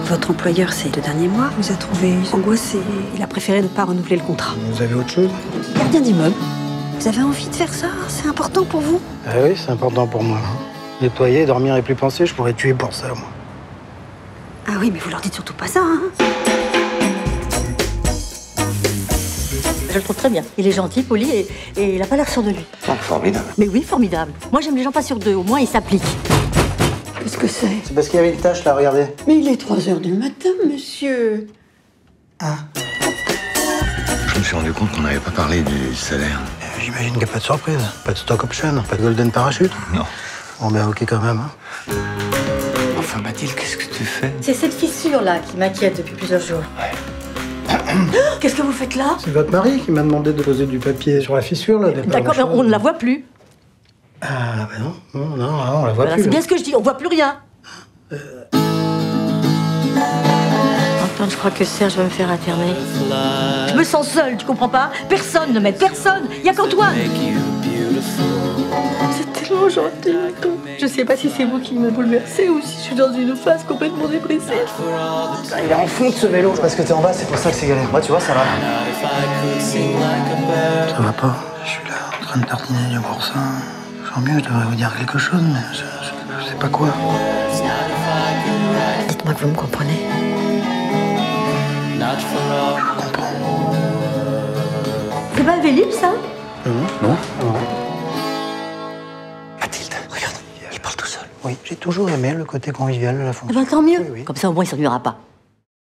Votre employeur, ces 2 derniers mois, vous a trouvé angoissé. Il a préféré ne pas renouveler le contrat. Vous avez autre chose? Gardien d'immeuble. Vous avez envie de faire ça? C'est important pour vous? Ah oui, c'est important pour moi. Nettoyer, dormir et plus penser, je pourrais tuer pour ça, moi. Ah oui, mais vous leur dites surtout pas ça, hein? Je le trouve très bien. Il est gentil, poli et il a pas l'air sûr de lui. Oh, formidable. Mais oui, formidable. Moi, j'aime les gens pas sûrs d'eux. Au moins, ils s'appliquent. Qu'est-ce que c'est? C'est parce qu'il y avait une tâche, là, regardez. Mais il est 3 heures du matin, monsieur. Je me suis rendu compte qu'on n'avait pas parlé du salaire. J'imagine qu'il n'y a pas de surprise. Pas de stock option, pas de golden parachute. Non. Bon, ben ok quand même. Hein. Enfin, Mathilde, qu'est-ce que tu fais? C'est cette fissure-là qui m'inquiète depuis plusieurs jours. Qu'est-ce que vous faites là? C'est votre mari qui m'a demandé de poser du papier sur la fissure, là. D'accord, mais on ne la voit plus. Ah, ben non, on la voit Voilà, plus. c'est bien ce que je dis, on voit plus rien. Antoine, je crois que Serge va me faire interner. Je me sens seule, tu comprends pas? Personne ne m'aide, personne. Il y a qu'Antoine. C'est tellement gentil, Antoine. Je sais pas si c'est vous qui me bouleversé ou si je suis dans une phase complètement dépressive. Il est en fond de ce vélo. Parce que t'es en bas, c'est pour ça que c'est galère. Moi, tu vois, ça va. Ça va pas. Je suis là, en train de tartiner du boursin. Je sens mieux, je devrais vous dire quelque chose, mais je sais pas quoi. Dites-moi que vous me comprenez. Je vous comprends. C'est pas un Vélib, ça? Non? Mathilde, regarde, il parle tout seul. Oui, j'ai toujours aimé le côté convivial de la fonction. Eh ben, tant mieux. Oui, oui. Comme ça, au moins, il s'ennuiera pas.